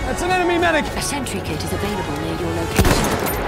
That's an enemy medic! A sentry kit is available near your location.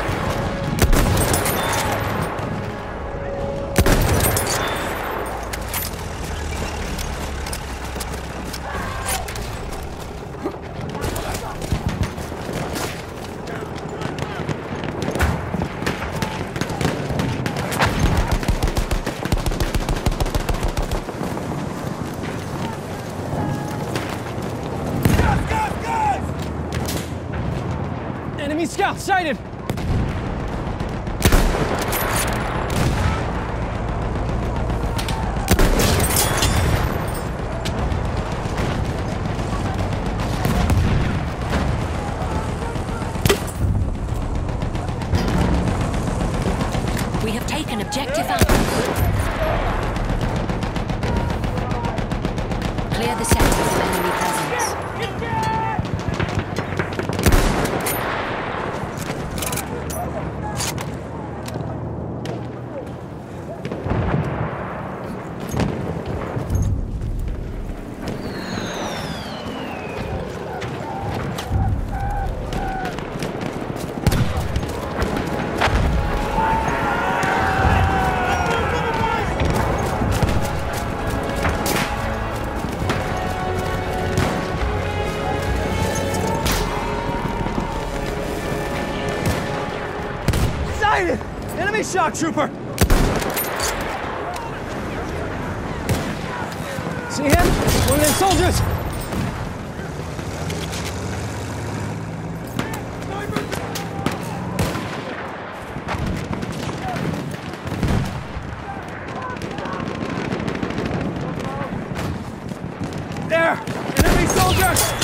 Enemy scout sighted! We have taken objective Alpha. Clear the sector from enemy presence. Sighted! Enemy shock trooper! See him? One of their soldiers! There! Enemy soldier!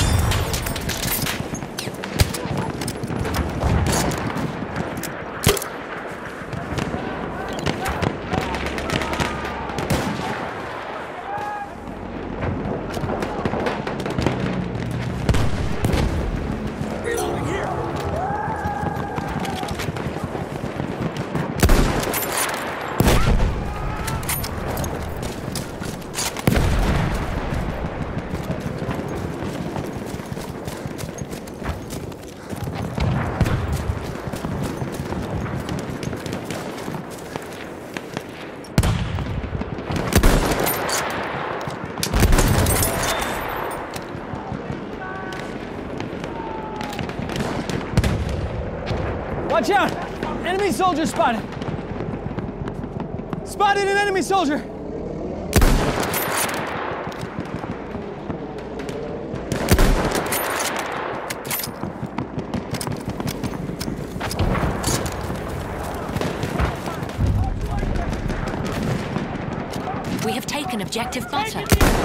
Watch out! Enemy soldier spotted! Spotted an enemy soldier! We have taken objective Butter.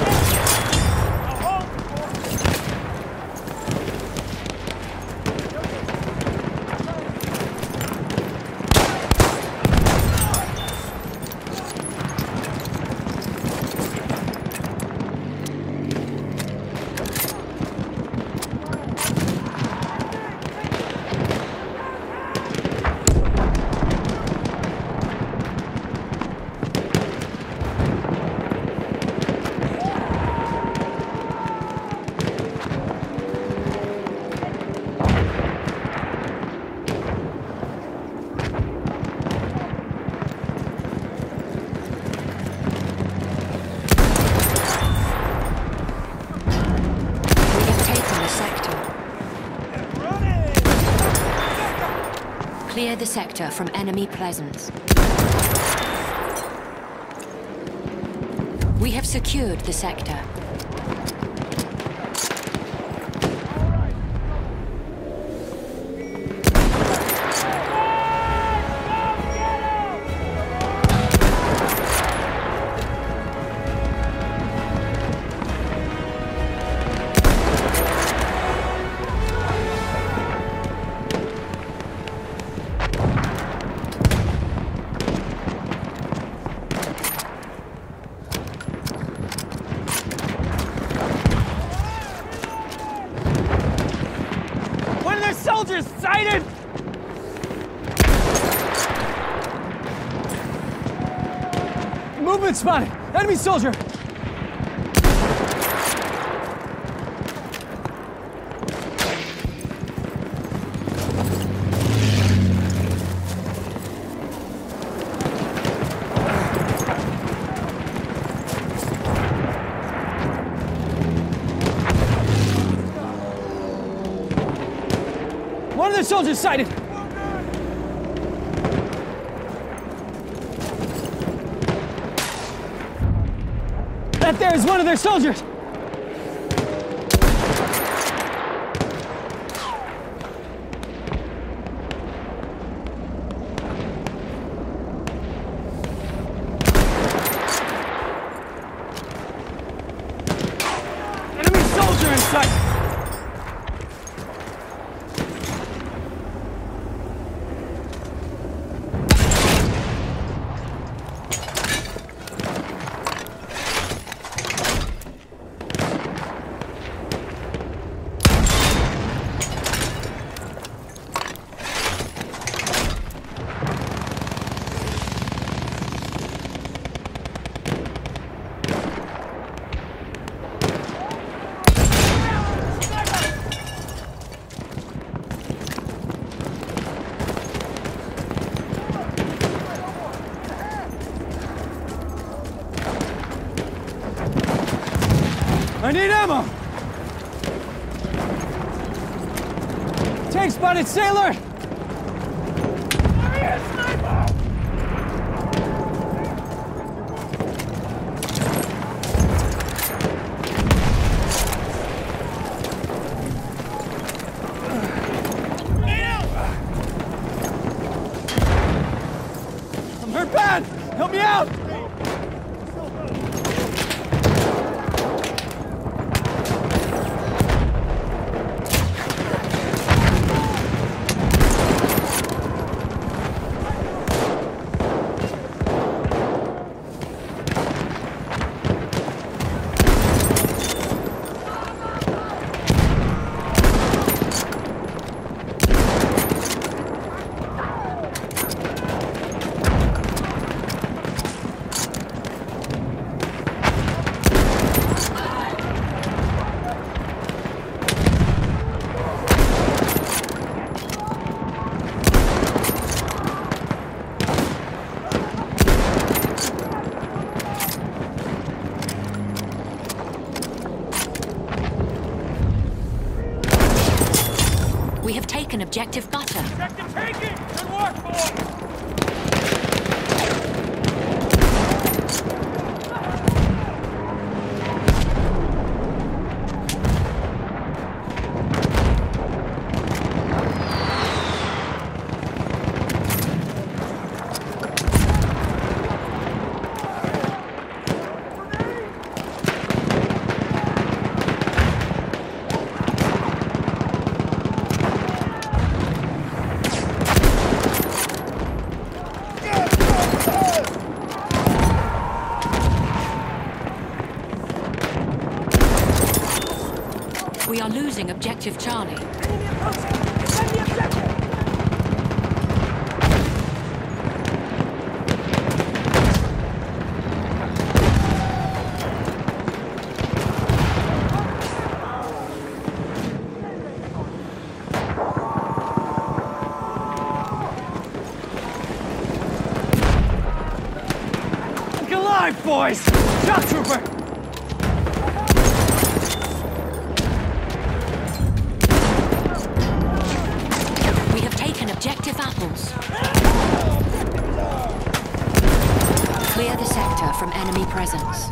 Clear the sector from enemy presence. We have secured the sector. Soldiers sighted! Movement spotted! Enemy soldier! One of their soldiers sighted! That there is one of their soldiers! Enemy soldier in sight! I need ammo! Tank spotted, sailor! There he is, sniper! I'm hurt bad! Help me out! We have taken objective butter. Objective taken! Good work, boys! We are losing objective Charlie. Enemy approaching! Defend the objective! Look alive, boys! Shock trooper! Objective apples. Clear the sector from enemy presence.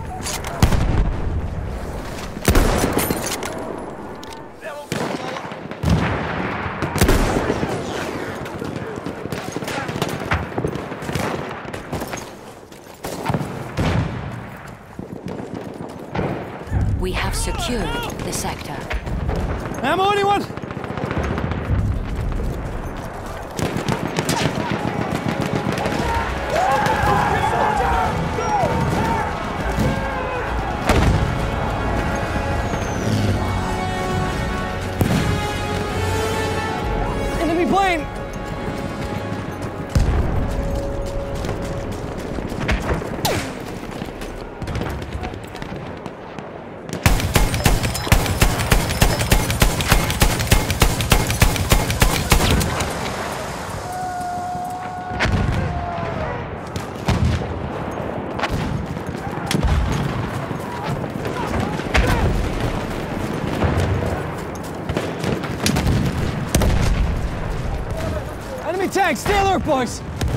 We have secured the sector. Ammo, anyone? Enemy plane! tank! Stay alert, boys!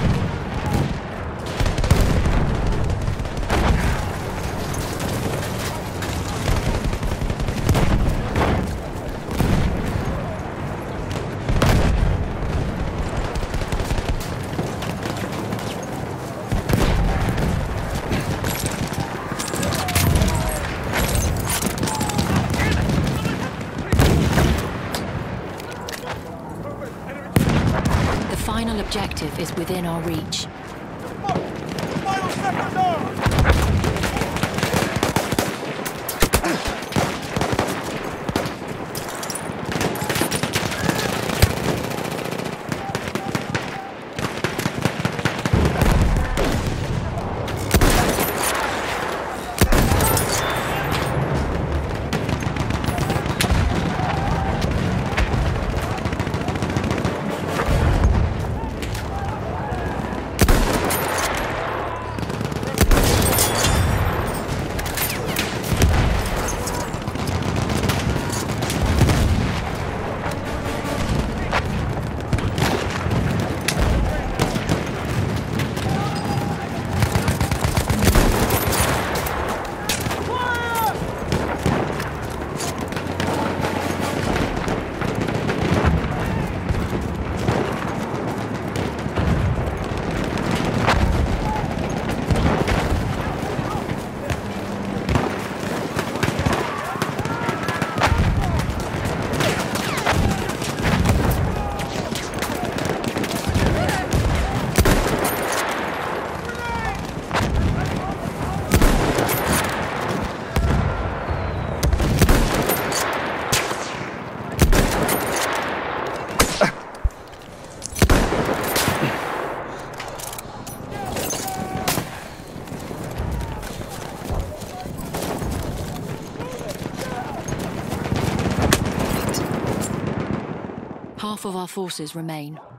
The final objective is within our reach. Final second down! Half of our forces remain.